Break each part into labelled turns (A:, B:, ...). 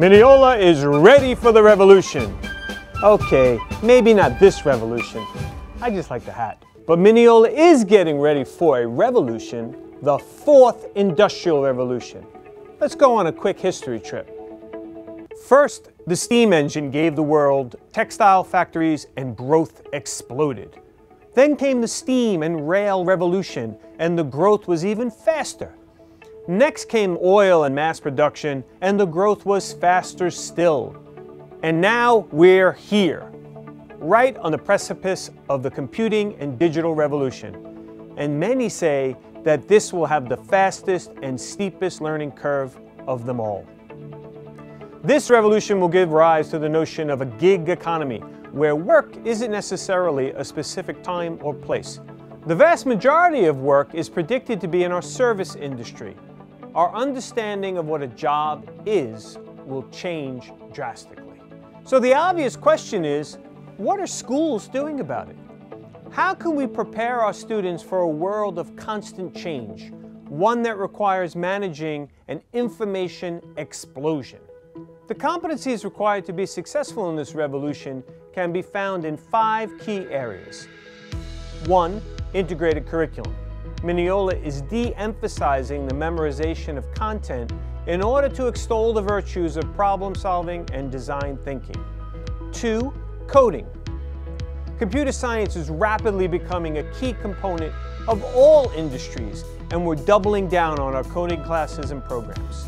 A: Mineola is ready for the revolution. Okay, maybe not this revolution. I just like the hat. But Mineola is getting ready for a revolution, the fourth industrial revolution. Let's go on a quick history trip. First, the steam engine gave the world textile factories and growth exploded. Then came the steam and rail revolution, and the growth was even faster. Next came oil and mass production, and the growth was faster still. And now we're here, right on the precipice of the computing and digital revolution. And many say that this will have the fastest and steepest learning curve of them all. This revolution will give rise to the notion of a gig economy, where work isn't necessarily a specific time or place. The vast majority of work is predicted to be in our service industry. Our understanding of what a job is will change drastically. So the obvious question is, what are schools doing about it? How can we prepare our students for a world of constant change, one that requires managing an information explosion? The competencies required to be successful in this revolution can be found in 5 key areas. 1. Integrated curriculum. Mineola is de-emphasizing the memorization of content in order to extol the virtues of problem solving and design thinking. 2. Coding. Computer science is rapidly becoming a key component of all industries, and we're doubling down on our coding classes and programs.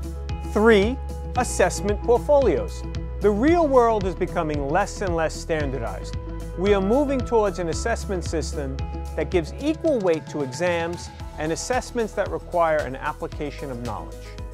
A: 3. Assessment portfolios. The real world is becoming less and less standardized. We are moving towards an assessment system that gives equal weight to exams and assessments that require an application of knowledge.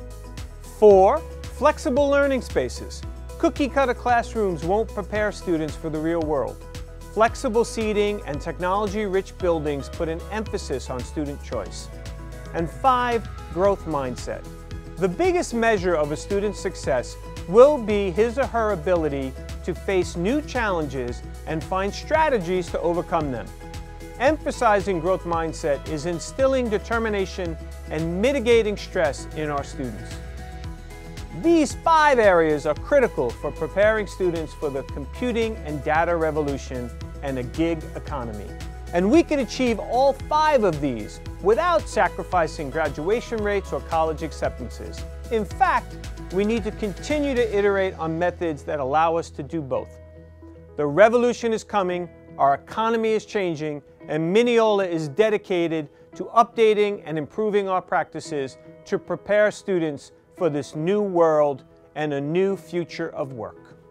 A: 4. Flexible learning spaces. Cookie-cutter classrooms won't prepare students for the real world. Flexible seating and technology-rich buildings put an emphasis on student choice. And 5. Growth mindset. The biggest measure of a student's success will be his or her ability to face new challenges and find strategies to overcome them. Emphasizing growth mindset is instilling determination and mitigating stress in our students. These 5 areas are critical for preparing students for the computing and data revolution and a gig economy. And we can achieve all 5 of these without sacrificing graduation rates or college acceptances. In fact, we need to continue to iterate on methods that allow us to do both. The revolution is coming, our economy is changing, and Mineola is dedicated to updating and improving our practices to prepare students for this new world and a new future of work.